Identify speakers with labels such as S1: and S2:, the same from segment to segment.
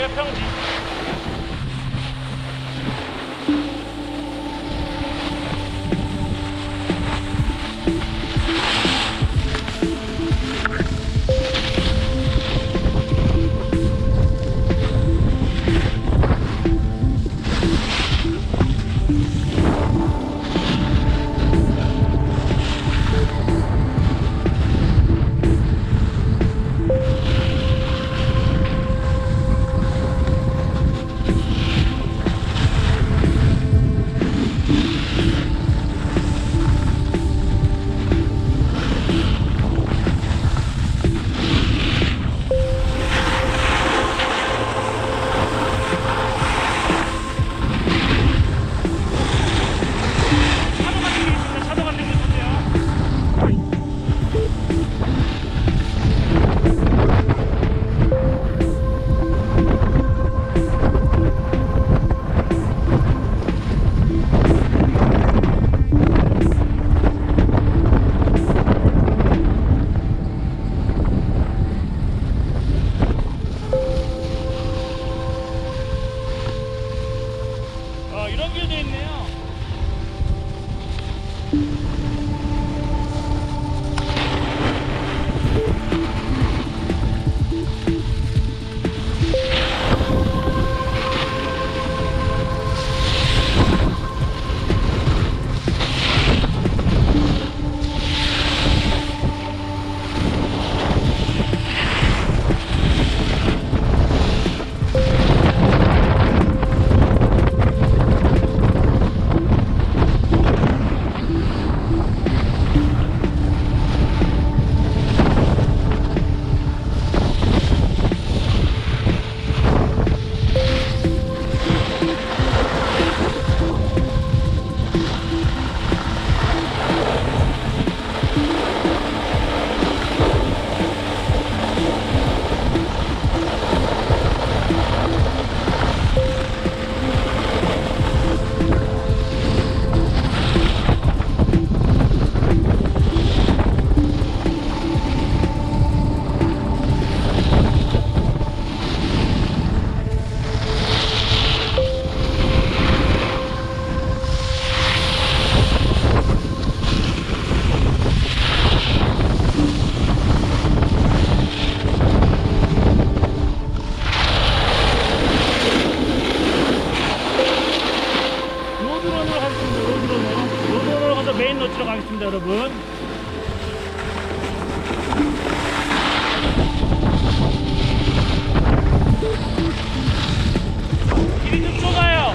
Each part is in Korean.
S1: 평지. 이런 길도 있네요. 로드런으로 가서 메인 로치로 가겠습니다, 여러분. 길이 좀 좁아요.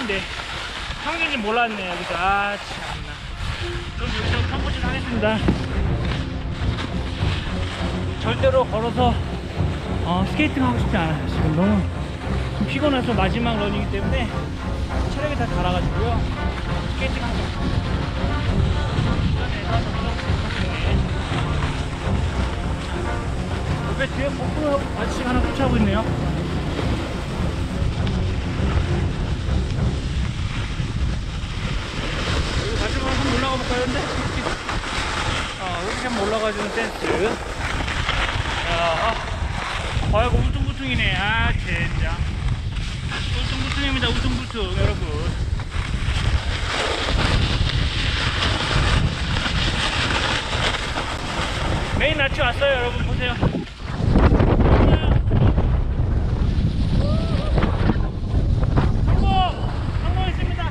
S1: 평지인데 평지인지 몰랐네 여기서. 아 참나. 그럼 여기서 펌프질 하겠습니다. 절대로 걸어서 스케이팅 하고 싶지 않아요. 지금 너무 좀 피곤해서 마지막 러닝이기 때문에 체력이 다 달아가지고요. 스케이팅 하고 싶어요. 옆에 뒤에 거꾸로 아저씨가 하나 쫓아오고 있네요. 여기 마지막으로 한번 올라가 볼까요? 근데 이렇게 한번 올라가주는 센스. 아이고 울퉁불퉁이네. 아 젠장 울퉁불퉁입니다. 울퉁불퉁 여러분. 메인 낯이 왔어요 여러분. 보세요. 성공했습니다.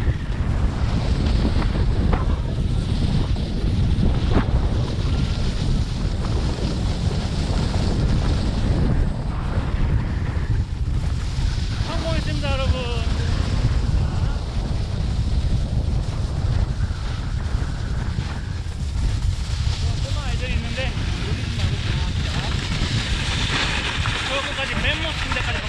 S1: 성공했습니다 여러분. 꼬마 애들이 있는데 놀리지 말고 들어갑니다. 저기까지 맨 못 친 데까지